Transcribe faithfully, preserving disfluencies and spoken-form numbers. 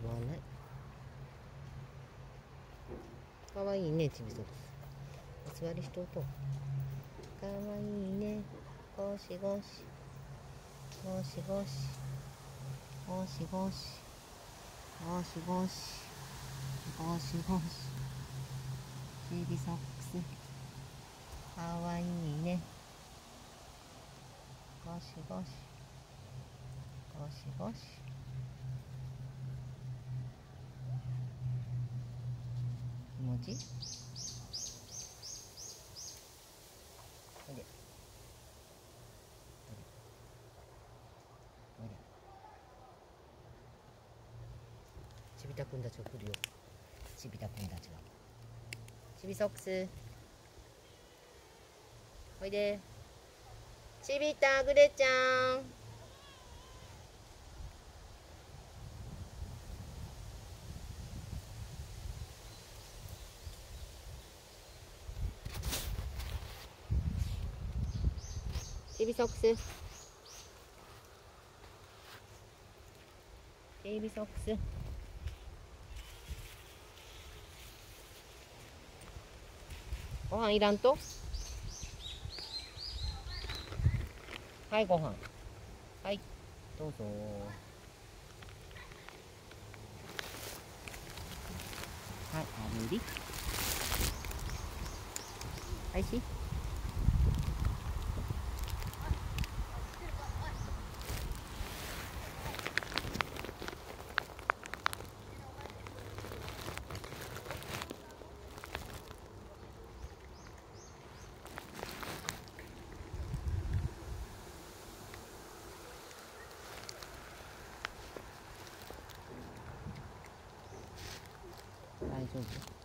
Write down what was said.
わない。かわいいね、ちびソックス。お座りしとうと。かわいいね。ゴシゴシ。ゴシゴシ。ゴシゴシ。ゴシゴシ。ゴシゴシ。ちびソックス。かわいいね。ゴシゴシ。ゴシゴシ。気持ちいい？おいで。おいで。ちびたくんたちが来るよ。ちびたくんたちが。ちびソックス。おいで。ちびたぐれちゃん。ちびソックス。ちびソックス。ご飯いらんと？はい、ご飯。はい、どうぞ。はい、あぶり。はいし。大丈夫。